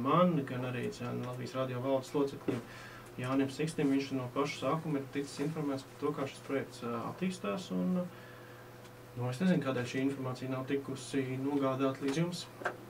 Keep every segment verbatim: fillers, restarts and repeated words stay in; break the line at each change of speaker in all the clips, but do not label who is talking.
man, gan arī Latvijas radio valdes locekļiem Jānim Sikstim. Viņš no paša sākuma ir ticis informēts par to, kā šis projekts attīstās, un nu, es nezinu, kādēļ šī informācija nav tikusi nogādāta līdz jums.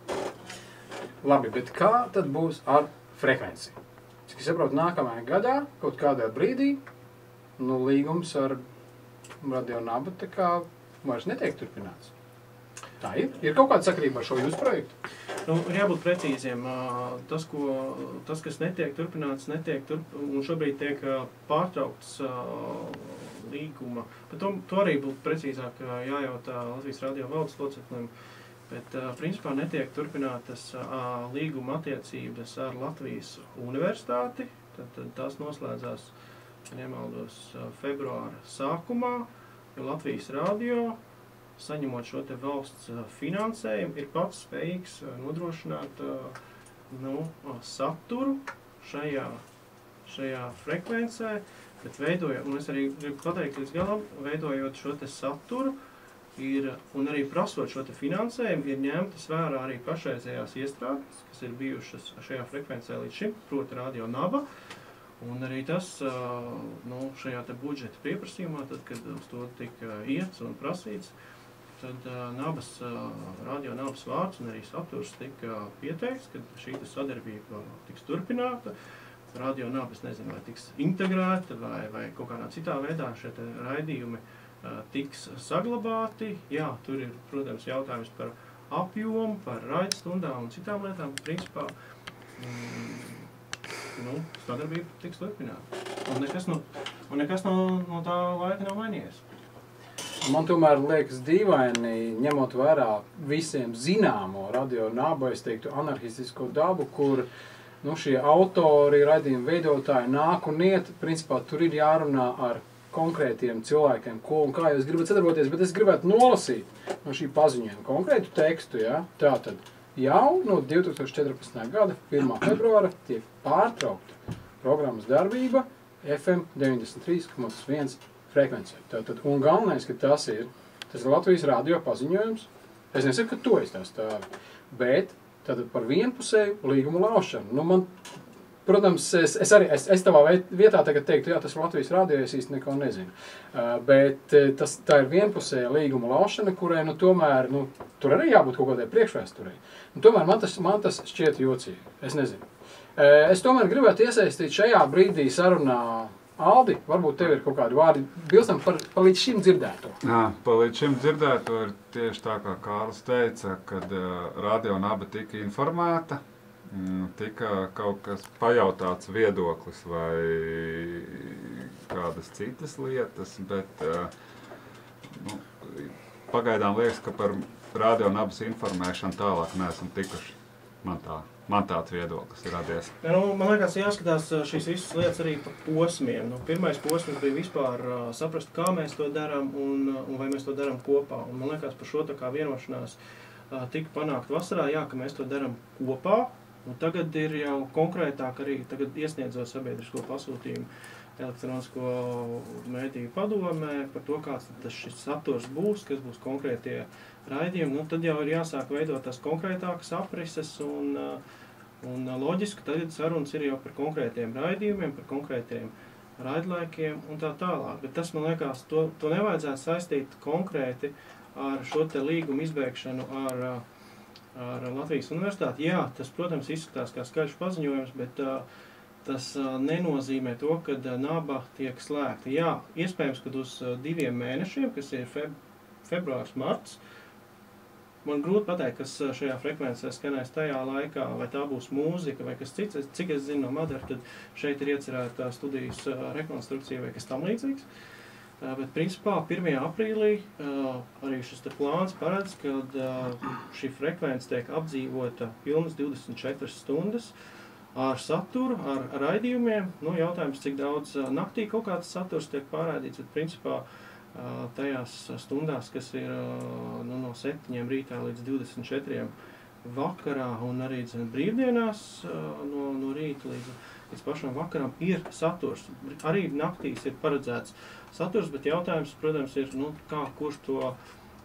Labi, bet kā tad būs ar frekvenci? Cik es saprotu, nākamajā gadā, kaut kādā brīdī, nu, līgums ar Radio Naba tā kā vairs netiek turpināts. Tā ir? Ir kaut kāda sakarība ar šo jūsu projektu?
Nu, ir jābūt precīziem. Tas, ko, tas kas netiek turpināts, netiek turp, un šobrīd tiek pārtraukts līguma. Bet to, to arī būtu precīzāk jājautā Latvijas radio valdes locekļiem. Bet, principā, netiek turpinātas līguma attiecības ar Latvijas universitāti. Tad, tad tās noslēdzās, nemaldos, februāra sākumā, jo Latvijas radio, saņemot šo te valsts finansējumu, ir pats spējīgs nodrošināt nu, saturu šajā, šajā frekvencē, bet veidojot, un es arī gribu pateikt līdz galam, veidojot šo te saturu, ir, un arī prasot šo te finansējumu, ir ņemtas vērā arī pašreizējās iestrādes, kas ir bijušas šajā frekvencē līdz šim, proti Radio Naba, un arī tas nu, šajā te budžeta pieprasījumā, tad, kad uz to tika iets un prasīts, tad Nabas, Radio Nabas vārds un arī saturs tika pieteikts, ka šī sadarbība tiks turpināta. Radio Nabas, nezinu, vai tiks integrēta vai, vai kaut kādā citā veidā šie te raidījumi tiks saglabāti. Jā, tur ir, protams, jautājums par apjomu, par raidstundām un citām lietām. Principā, mm, nu, sadarbība tiks turpināta. Un nekas no, un nekas no, no tā laika nav mainījies.
Man tomēr liekas dīvaini, ņemot vērā visiem zināmo Radio Nabu, es teiktu, anarhistisko dabu, kur nu, šie autori, raidījumi veidotāji nāk un iet. Principā tur ir jārunā ar konkrētiem cilvēkiem, ko un kā jūs gribat sadarboties, bet es gribētu nolasīt no šī paziņojuma konkrētu tekstu. Ja? Tātad jau no divi tūkstoši četrpadsmitā gada pirmā februāra tiek pārtraukta programmas darbība F M deviņdesmit trīs komats viens frekvencē. Tātad, un galvenais, ka tas ir, tas ir Latvijas radio paziņojums. Es nesaku, ka to es tā stāvi, bet tātad par vienpusēju līgumu laušanu. Nu, man, protams, es, es arī, es, es tavā vietā tagad teiktu, jā, tas ir Latvijas radio, es īsti neko nezinu. Uh, bet tas, tā ir vienpusēja līguma laušana, kurai, nu, tomēr, nu, tur arī jābūt kaut kādai priekšvēsturei. Un tomēr man tas, man tas šķiet jocīgi. Es nezinu. Uh, es tomēr gribētu iesaistīt šajā brīdī sarunā Aldi, varbūt tev ir kaut kādi vārdi bilstam par, par līdz šim dzirdēto.
Jā, par līdz šim dzirdēto ir tieši tā, kā Kārlis teica, kad uh, Radio Naba tika informēta, mm, tika kaut kas pajautāts viedoklis vai kādas citas lietas, bet uh, nu, pagaidām liekas, ka par Radio Nabas informēšanu tālāk neesam tikuši. Man tā. Man tāds viedoklis ir radies.
Ja, nu, man liekas, jāskatās šīs visas lietas arī pa posmiem. Nu, pirmais posms bija vispār uh, saprast, kā mēs to darām un, un vai mēs to darām kopā. Un man liekas, par šo tā kā vienošanās uh, tika panākt vasarā, jā, ka mēs to darām kopā. Un tagad ir jau konkrētāk arī tagad iesniedzot sabiedrisko pasūtījumu elektronisko mēdīju padomē par to, kāds tas šis saturs būs, kas būs konkrētie raidījumi. Nu, tad jau ir jāsāk veidot tās konkrētākas aprises un uh, Un loģiski, tagad sarunas ir jau par konkrētiem raidījumiem, par konkrētiem raidlaikiem un tā tālāk. Bet tas, man liekas, to, to nevajadzētu saistīt konkrēti ar šo te līgumu izbēgšanu ar, ar Latvijas universitāti. Jā, tas, protams, izskatās kā skaļš paziņojums, bet uh, tas uh, nenozīmē to, ka uh, Naba tiek slēgta. Jā, iespējams, ka uz uh, diviem mēnešiem, kas ir feb februārs, marts, man grūti pateikt, kas šajā frekvencē skanēs tajā laikā, vai tā būs mūzika vai kas cits. Cik es zinu no Madara, tad šeit ir iecerēta studijas rekonstrukcija vai kas tam līdzīgs. Bet principā pirmajā aprīlī arī šis te plāns paredz, kad šī frekvence tiek apdzīvota pilnas divdesmit četras stundas ar saturu, ar raidījumiem. Nu, jautājums, cik daudz naktī kaut kāds saturs tiek pārraidīts, bet principā tajās stundās, kas ir nu, no septiņiem rītā līdz divdesmit četriem vakarā un arī zin, brīvdienās no, no rīta līdz, līdz pašam vakaram ir saturs. Arī naktīs ir paredzēts saturs, bet jautājums, protams, ir, nu, kā, kurš to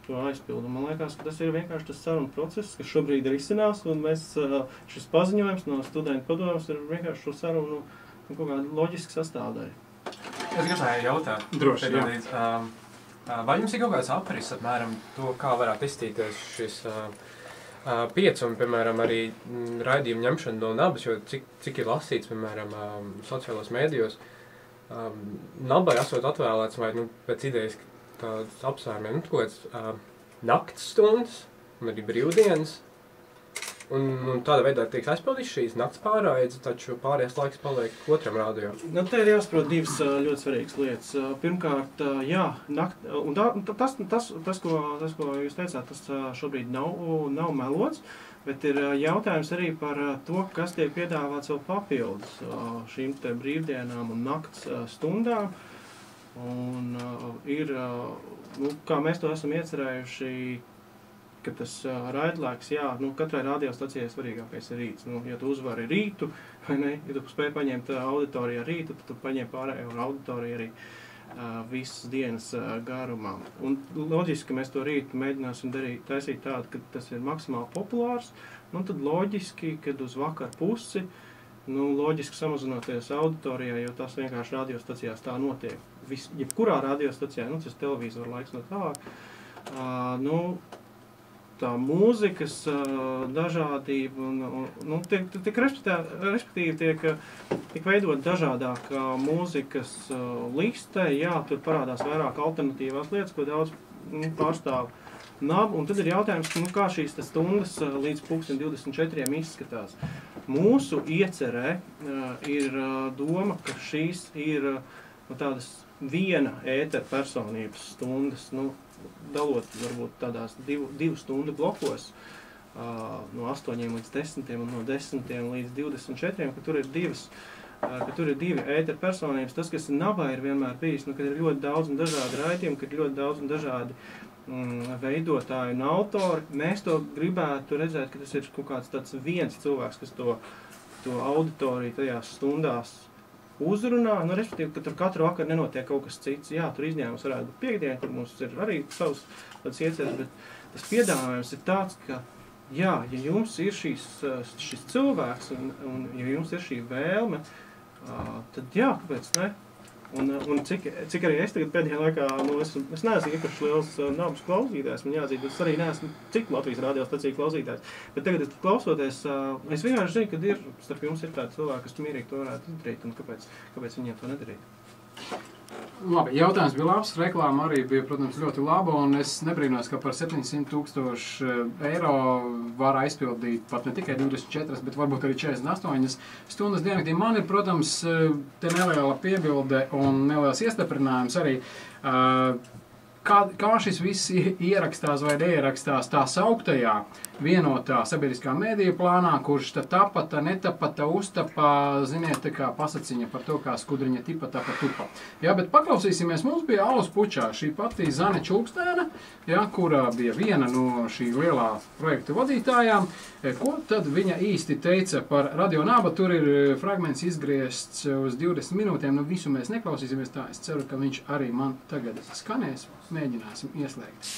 to aizpildu. Man liekas, ka tas ir vienkārši tas sarunu process, kas šobrīd risinās, un mēs, šis paziņojums no studentu padomus ir vienkārši šo sarunu nu, kaut kāda loģiska sastāvdaļa.
Es gribēju jautāt.
Droši, jā.
Līdz, um, vai jums ir kaut kāds apris, apmēram, to, kā varētu izstīties šis uh, uh, piecumi, piemēram, arī mm, raidījumu ņemšana no nabas, jo cik, cik ir lasīts, piemēram, um, sociālos mēdījos, um, nabai esot atvēlēts, vai, nu, pēc idejas tāds apsvērumiem, nu, kaut kāds uh, nakts stundas, un arī brīvdienas, un, un tādā veidā tiek aizpildīts šīs nakts pārraides, taču pārējais laiks paliek otram radio.
Nu, te ir jāsaprot divas ļoti svarīgas lietas. Pirmkārt, jā, nakt, un tā, tas, tas, tas, ko, tas, ko jūs teicāt, tas šobrīd nav, nav melots, bet ir jautājums arī par to, kas tiek piedāvāts vēl papildus šīm te brīvdienām un nakts stundām. Un ir, nu, kā mēs to esam iecerējuši, ka tas uh, raidlaiks, jā, nu, katrai radiostacijai svarīgākais ir rīts. Nu, ja tu uzvari rītu, vai ne, ja tu spēj paņemt uh, auditoriju ar rītu, tad tu paņem pārējo auditoriju arī uh, visas dienas uh, garumā. Un loģiski, ka mēs to rītu mēģināsim darīt, taisīt tādu, ka tas ir maksimāli populārs, un tad loģiski, kad uz vakar pusi, nu, loģiski samazinoties auditorijā, jo tas vienkārši radiostacijās tā notiek. Vis, jebkurā radiostacijā, nu, tas televīzora laiks no tālāk, uh, nu, tā mūzikas uh, dažādība un, un nu, tiek, tiek respektīvi tiek, tiek veidot dažādāk uh, mūzikas uh, liste, jā, tur parādās vairāk alternatīvās lietas, ko daudz nu, pārstāv nabu, un tad ir jautājums, nu, kā šīs stundas uh, līdz pulksten divdesmit četriem izskatās. Mūsu iecerē uh, ir uh, doma, ka šīs ir uh, nu, tādas viena ētera personības stundas, nu, dalot varbūt tādās divu, divu stundu blokos uh, no astoņiem līdz desmitiem un no desmitiem līdz divdesmit četriem, ka tur ir divas, uh, ka tur ir divi ētera personības. Tas, kas nabā ir vienmēr bijis, nu, kad ir ļoti daudz un dažādi raidījumi, kad ir ļoti daudz un dažādi mm, veidotāji un autori, mēs to gribētu redzēt, ka tas ir kaut kāds tāds viens cilvēks, kas to, to auditoriju tajās stundās uzrunā, nu, respektīvi, ka tur katru vakaru nenotiek kaut kas cits. Jā, tur izņēmums varētu būt piekdiena, kur mums ir arī savs tāds ieceres, bet tas piedāvājums ir tāds, ka, jā, ja jums ir šīs, šis cilvēks un, un ja jums ir šī vēlme, tad jā, kāpēc ne? Un, un cik, cik arī es tagad pēdējā laikā, nu, es, es neesmu īpaši liels uh, nabas klausītājs, man jāatzīst, es arī neesmu cik Latvijas radiostaciju klausītājs, bet tagad klausoties, uh, es vienkārši zinu, ka ir, starp jums ir tādi cilvēki, kas mierīgi to varētu izdarīt, un kāpēc, kāpēc viņiem to nedarīt?
Labi, jautājums bija labs, reklāma arī bija, protams, ļoti laba, un es nebrīnos, ka par septiņsimt tūkstoši eiro var aizpildīt pat ne tikai divdesmit četras, bet varbūt arī četrdesmit astoņas stundas diennaktī. Man ir, protams, te neliela piebilde un neliels iestiprinājums arī, kā, kā šis viss ierakstās vai neierakstās tā sauktajā vienotā sabiedriskā mēdīja plānā, kurš tā tapa, tā netapa, tā uztapa, ziniet, tā kā pasaciņa par to, kā skudriņa tipa, tapa tupa. Jā, bet paklausīsimies, mums bija Alus Pučā, šī pati Zane Čulkstēna, jā, kura bija viena no šī lielā projekta vadītājām. Ko tad viņa īsti teica par Radio Naba? Tur ir fragments izgriezts uz divdesmit minūtēm, nu visu mēs neklausīsimies tā, es ceru, ka viņš arī man tagad skanēs, mēģināsim ieslēgt.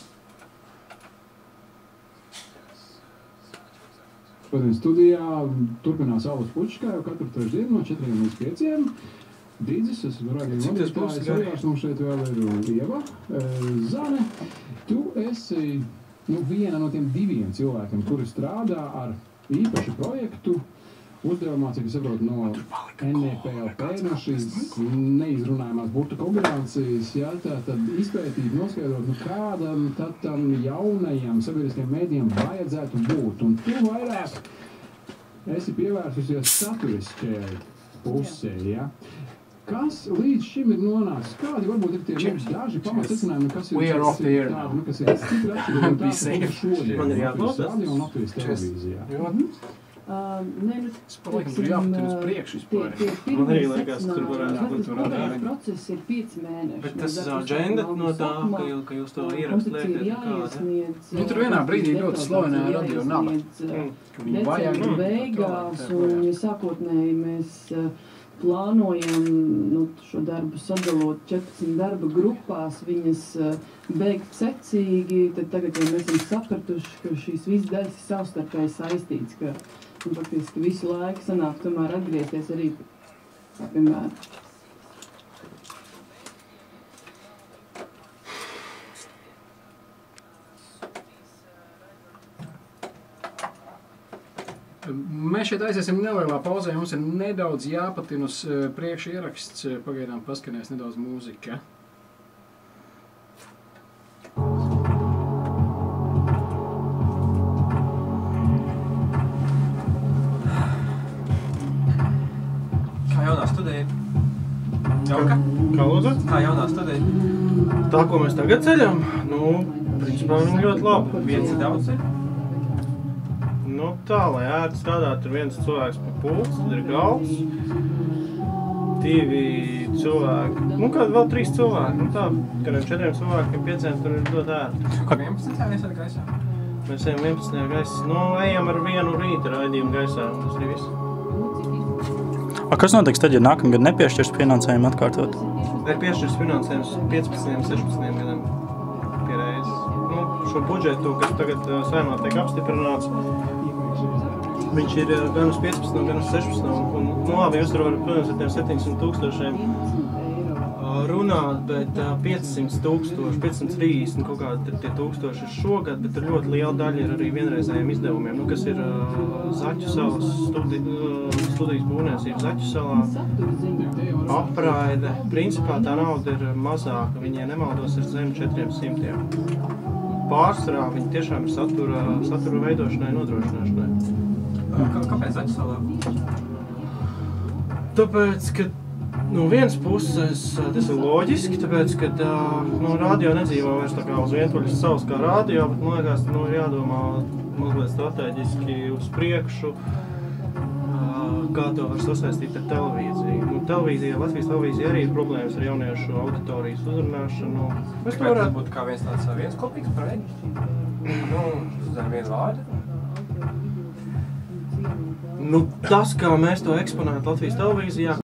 Šodien studijā turpinās Alus Pučs, kā jau katru trešdienu no četriem līdz pieciem. Dīdzis, es radīju vadītājs, Olgārs, mums šeit vēl ir Ieva, Zane. Tu esi nu, viena no tiem diviem cilvēkiem, kuri strādā ar īpašu projektu uzdevumā, cik es saprotu, no N E P L P, no šīs neizrunājumās burtu kombinācijas, jā, tā tad izpētīt, noskaidrot, nu kādam tad tam jaunajam sabiedriskiem mēdījiem vajadzētu būt. Un tu vairāk esi pievērsusies saturiskajai pusē, jā. Kas līdz šim ir nonācis? Kādi varbūt ir tie mums daži pamatsecinājumi, kas ir tādi, nu, kas ir citi atšķirīgi un tā, ka šodien Latvijas radio un Latvijas televīzijā.
Uh, ne, nu,
Es paliekam tur jāpatur uz priekšu vispār.
Tie, tie
Man arī liekas, tur varētu būt
tur varētu. Process ir pieci mēneši.
Bet tas agenda no tā, ka, jūs, ka jūs to ierakst liekat, ir kāda?
Nu, tur vienā brīdī ļoti slavenā Radio Naba.
Decembra beigās, un ja sākotnēji mēs plānojam nu, šo darbu sadalot četrpadsmit darba grupās, viņas uh, beigt secīgi, tad tagad jau mēs esam sapratuši, ka šīs visas daļas ir savstarpēji saistīts, ka nu, faktiski visu laiku sanāk tomēr atgriezties arī, piemēram.
Mēs šeit aiziesim nelielā pauzē, mums ir nedaudz jāpatina uz priekšu ieraksts, pagaidām paskanēs nedaudz mūzika.
Kā jaunā studija? Jauka?
Kā lūdzu?
Kā jaunā studija?
Tā, ko mēs tagad ceļam, nu, principā viņi ļoti labi.
Viens ir daudz ir?
Nu tā, lai ērti strādāt, ir viens cilvēks pa pults, tad ir galds, divi cilvēki, nu kādi vēl trīs cilvēki, nu tā, kādiem četriem cilvēkiem, pieciem tur ir ļoti ērti.
Kā vienpadsmitajā iesat gaisā?
Mēs ejam vienpadsmitajā gaisā, nu ejam ar vienu rīta raidījumu gaisā, un tas ir viss.
A, kas notiks tad, ja nākamgad nepiešķirs finansējumu atkārtot?
Ir piešķirs finansējums piecpadsmit, sešpadsmit gadiem pie reizes. Nu, šo budžetu, kas tagad Saeimā tiek apstiprināts, viņš ir gan uz piecpadsmit, gan uz sešpadsmit, un, nu labi, jūs tur varat, protams, ar tiem septiņsimt tūkstošiem runāt, bet piecsimt tūkstoši, piecsimt trīsdesmit kaut kādi tie tūkstoši ir šogad, bet ir ļoti liela daļa ir arī vienreizējiem izdevumiem, nu, kas ir uh, Zaķu salas studi, uh, studijas būvniecība Zaķu salā, apraide. Principā tā nauda ir mazāka, viņiem nemaldos ir zem četriem simtiem. Pārsvarā viņi tiešām ir satura, satura veidošanai, nodrošināšanai.
Kā, kāpēc Zaķu salā?
Tāpēc, ka no vienas puses tas ir loģiski, tāpēc, ka nu, radio nedzīvo vairs tā kā uz vientuļas savas kā radio, bet man liekas, nu, jādomā mazliet strateģiski uz priekšu, kā to var sasaistīt ar televīziju. Nu, televīzija, Latvijas televīzija arī ir problēmas ar jauniešu auditorijas uzrunāšanu.
Mēs to varētu būt kā viens tāds viens kopīgs projekts? Nu, zem vienu vārdu?
Nu, tas, kā mēs to eksponētu Latvijas televīzijā,